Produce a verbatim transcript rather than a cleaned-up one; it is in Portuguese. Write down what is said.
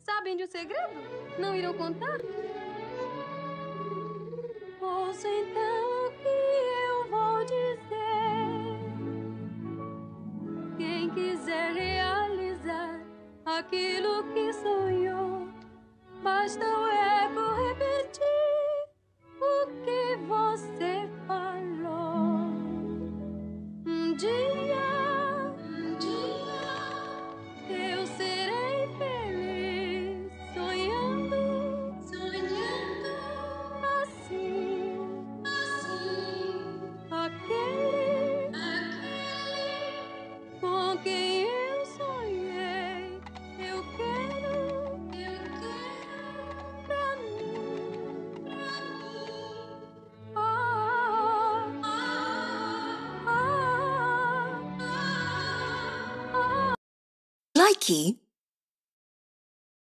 Sabem de um segredo? Não irão contar? Ouça então o que eu vou dizer. Quem quiser realizar aquilo que sonhou, basta o eco repetir o que você falou. Um dia, um dia, eu serei feliz sonhando, sonhando assim, assim, aquele, aquele com quem eu sonhei. Eu quero, eu quero pra mim, pra mim. Ah, ah, ah, ah. Likey